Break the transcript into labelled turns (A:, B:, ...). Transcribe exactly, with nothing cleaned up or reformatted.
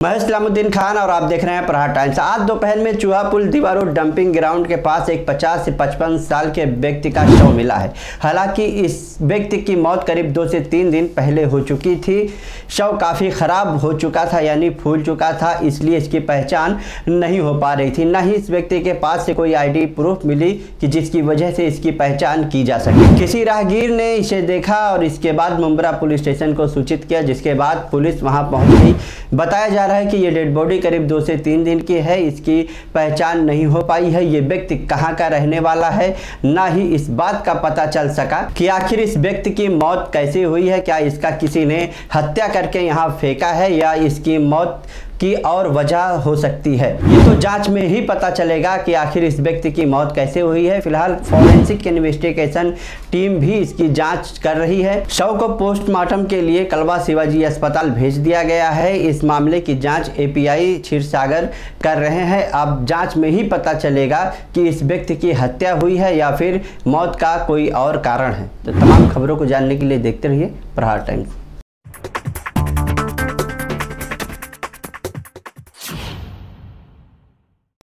A: मैं इस्लामुद्दीन खान और आप देख रहे हैं प्रहार टाइम्स। आज दोपहर में चूहा पुल दीवारों डंपिंग ग्राउंड के पास एक पचास से पचपन साल के व्यक्ति का शव मिला है। हालांकि इस व्यक्ति की मौत करीब दो से तीन दिन पहले हो चुकी थी। शव काफ़ी ख़राब हो चुका था, यानी फूल चुका था, इसलिए इसकी पहचान नहीं हो पा रही थी। न ही इस व्यक्ति के पास से कोई आईडी प्रूफ मिली कि जिसकी वजह से इसकी पहचान की जा सके। किसी राहगीर ने इसे देखा और इसके बाद मुंब्रा पुलिस स्टेशन को सूचित किया, जिसके बाद पुलिस वहां पहुंच गई। बताया जा रहा है कि ये डेड बॉडी करीब दो से तीन दिन की है, इसकी पहचान नहीं हो पाई है। ये व्यक्ति कहाँ का रहने वाला है, ना ही इस बात का पता चल सका कि आखिर इस व्यक्ति की मौत कैसे हुई है। क्या इसका किसी ने हत्या करके यहाँ फेंका है या इसकी मौत की और वजह हो सकती है। ये तो जांच में ही पता चलेगा कि आखिर इस व्यक्ति की मौत कैसे हुई है। फिलहाल फॉरेंसिक इन्वेस्टिगेशन टीम भी इसकी जांच कर रही है। शव को पोस्टमार्टम के लिए कलवा शिवाजी अस्पताल भेज दिया गया है। इस मामले की जांच एपीआई क्षीरसागर कर रहे हैं। अब जांच में ही पता चलेगा कि इस व्यक्ति की हत्या हुई है या फिर मौत का कोई और कारण है। तो तमाम खबरों को जानने के लिए देखते रहिए प्रहार टाइम्स।